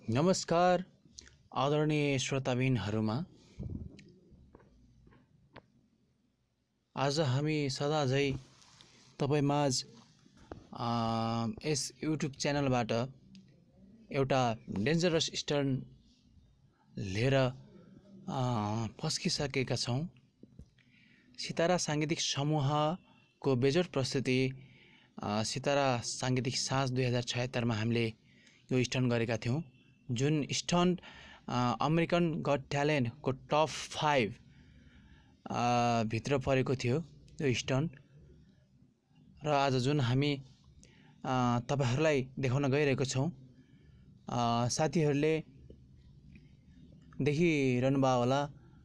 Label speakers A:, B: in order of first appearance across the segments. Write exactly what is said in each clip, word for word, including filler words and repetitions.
A: नमस्कार आदरणीय श्रोताबिनहरुमा। आज हामी सदा झै तपाईमाझ यस युट्युब च्यानलबाट एउटा डेन्जरस स्टन्ट लिएर पस्किसकेका छौं। सितारा सांगीतिक समूहको बेजोड प्रस्तुति सितारा सांगीतिक साँझ दुई हजार छयत्तर मा हामीले यो स्टन्ट गरेका थियौं, जुन स्टन्ट अमेरिकन गट ट्यालेन्ट को टप फाइभ भित्र परेको थियो यो स्टन्ट। र आज जुन हामी तपाईहरुलाई देखाउन गइरहेको छौं, साथीहरुले देखिरहनु भयो होला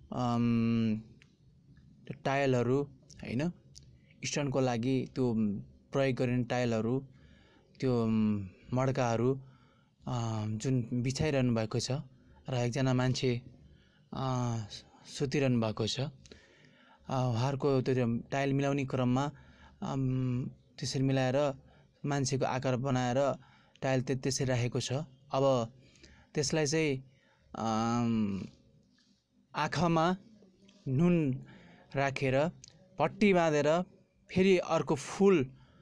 A: टाइलहरु हैन, स्टन्टको लागि त्यो प्रयोग गरिने टाइलहरु, त्यो मड्काहरु जुन बिछाइरहनु भएको छ र एकजना मान्छे सुतिरहनु भएको छ। उहाँहरुको त्यो टाइल मिलाउने क्रममा त्यसरी मिलाएर मान्छेको आकार बनाएर टाइल त्यसरी राखेको छ। अब त्यसलाई चाहिँ आँखामा नुन राखेर पट्टी बाँधेर फेरि अर्को फुल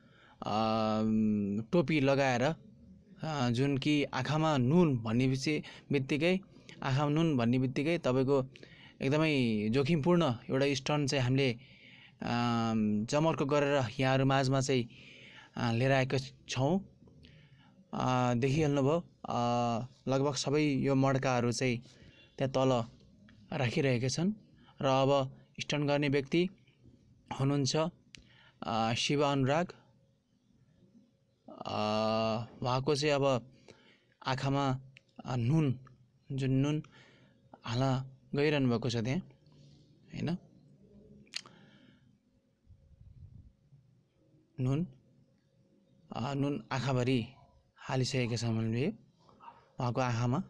A: टोपी लगाएर, जुन कि आँखामा नुन भन्ने बित्तिकै आँखामा नुन भन्ने बित्तिकै तपाईको एकदमै जोखिमपूर्ण एउटा स्टन्ट चाहिँ हामीले जमर्को गरेर यहाँहरु माझमा चाहिँ लिएर आएका छौं। देखिहाल्नु भयो, लगभग सबै यो मड्काहरु चाहिँ त्यहाँ तल राखिरहेका छन्। र अब स्टन्ट गर्ने व्यक्ति हुनुहुन्छ शिव अनुराग। उहाँको चाहिँ अब आँखामा नुन, जुन नुन हाल्न गइरहनु भएको छ त्यहाँ हैन, नुन नुन आँखाभरि हालिसकेका छन् मैले उहाँको आँखामा।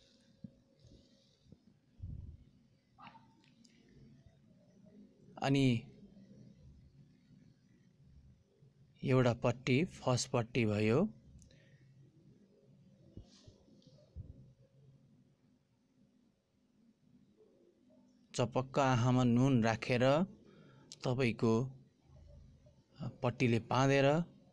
A: अनि एउटा पट्टी फर्स्ट पट्टी भयो, चपक्क आँखामा नुन राखेर तपाईको पट्टीले बाँधेर,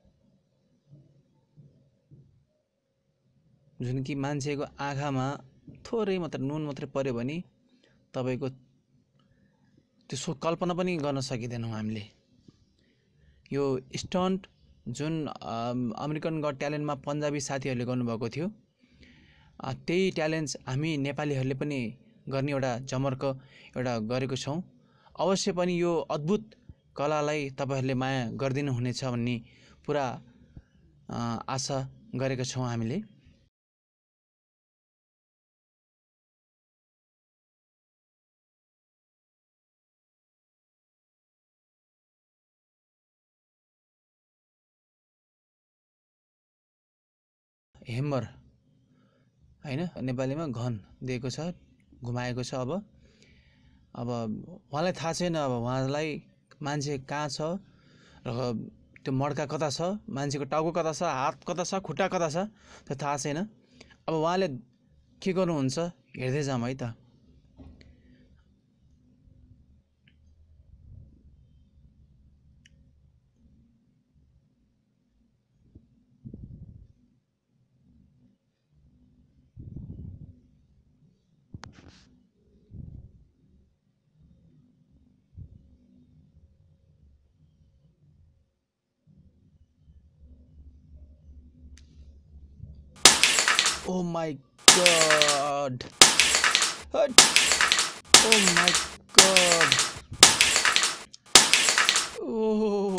A: जुन कि मान्छेको आँखामा थोरै मात्र नुन मात्रै पर्यो भने तपाईको त्यसो कल्पना पनि गर्न सकिदैनौं हामीले। यो स्टन्ट जुन अमेरिकन गट ट्यालेन्टमा पन्जाबी साथीहरुले गर्नुभएको थियो, त्यही ट्यालेन्ट हामी नेपालीहरुले पनि गर्ने एउटा जमर्को एउटा गरेको छौं। अवश्य पनि यो अद्भुत कलालाई तपाईहरुले माया गर्दिनु हुनेछ भन्ने पुरा आशा गरेका छौं हामीले। हेम्बर हैन, नेपालीमा घन दिएको छ, घुमाएको छ। अब अब उहाँलाई थाहा छैन, अब उहाँलाई मान्छे कहाँ छ र त्यो मड्का कता छ, मान्छेको टाउको कता छ, हात कता छ, खुट्टा कता छ, त्यो थाहा छैन। अब उहाँले के गर्नुहुन्छ हेर्दै जाम है त। Oh my god! Oh my god! Oh!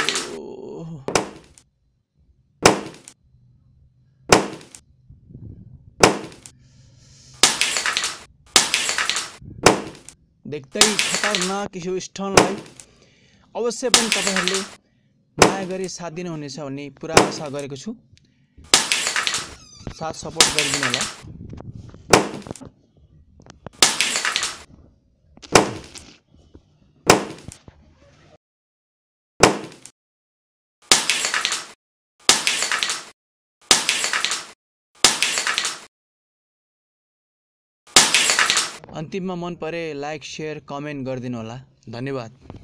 A: देख्दै खतरनाक यो स्टन्टलाई अवश्य पनि तपाईहरुले माया गरी साथ दिनुहुनेछ भन्ने पुरा आशा गरेको छु। साथ सपोर्ट गरिदिनु होला। अन्तिममा मन परे लाइक शेयर कमेन्ट गरिदिनु होला। धन्यवाद।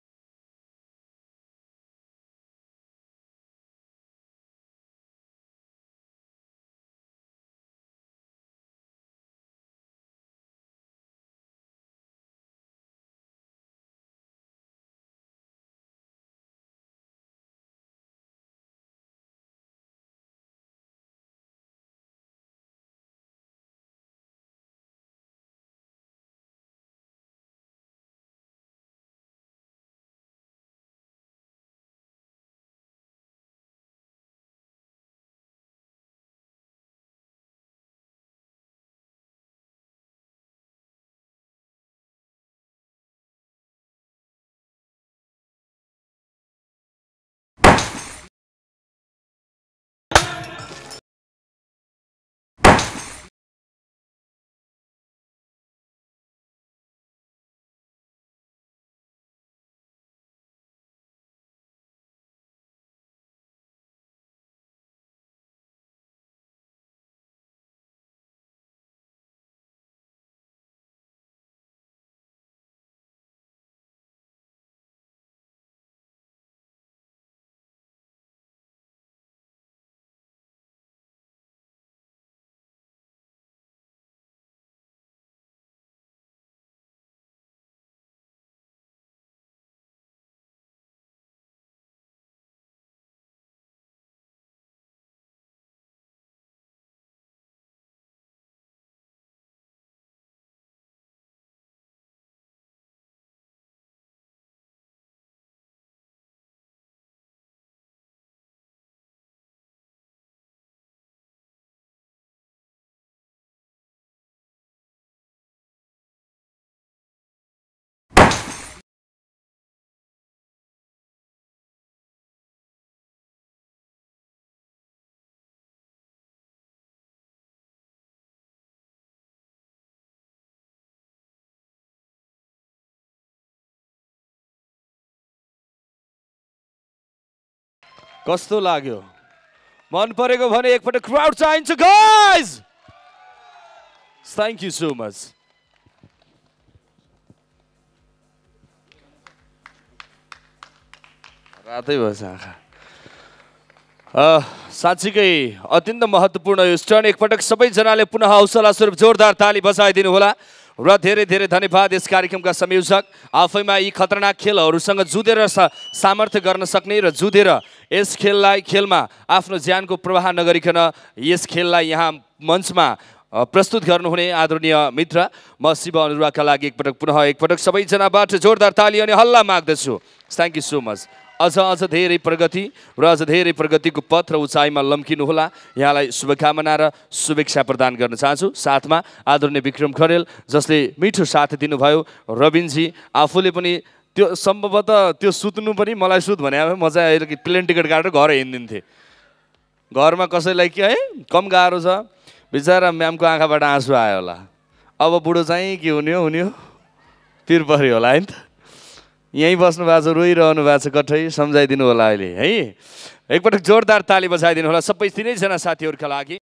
B: कस्तो लाग्यो? मन परेको भने एकपटक क्राउड चाहिन्छ guys. Thank you so much. रातै भएछ आँखा। साँच्चीकै अत्यन्त महत्त्वपूर्ण यो स्टन्ट एकपटक सबैजनाले पुनः हौसला स्वरूप जोरदार ताली बजाइदिनु होला र धेरै धेरै धन्यवाद यस कार्यक्रमका संयोजक। आफैमा यी खतरनाक खेलहरूसँग जुधेर सामर्थ्य गर्न सक्ने र जुधेर यस खेललाई खेलमा आफ्नो ज्यानको प्रवाह नगरिकन यस खेललाई यहाँ मञ्चमा प्रस्तुत गर्नुहुने आदरणीय मित्र म शिव अनुरागका लागि एकपटक पुनः एकपटक सबैजनाबाट जोरदार ताली अनि हल्ला माग्दछु। Thank you so much. अझ अझ धेरै प्रगति र अझ धेरै प्रगतिको पथ र उचाइमा लम्किनुहोला। यहाँलाई शुभकामना र शुभेच्छा प्रदान गर्न चाहन्छु। साथमा आदरणीय विक्रम खरेल जसले मिठो साथ दिनुभयो। रविनजी आफूले पनि त्यो सम्भवतः त्यो सुत्नु पनि मलाई सुत भने मजा आएर कि प्लेन टिकट काटेर घर हिँडिदिन्थे। घरमा कसैलाई के है कम गाह्रो छ बिचरा म्यामको आँखाबाट आँसु आयो होला। अब बुढो चाहिँ के हुने हो हुने हो पिर पर्यो होला है नि त। यहीँ बस्नु भएको छ रोइरहनु भएको छ कठै सम्झाइदिनु होला अहिले है। एकपटक जोरदार ताली बजाइदिनु होला सबै तिनैजना साथीहरूका लागि।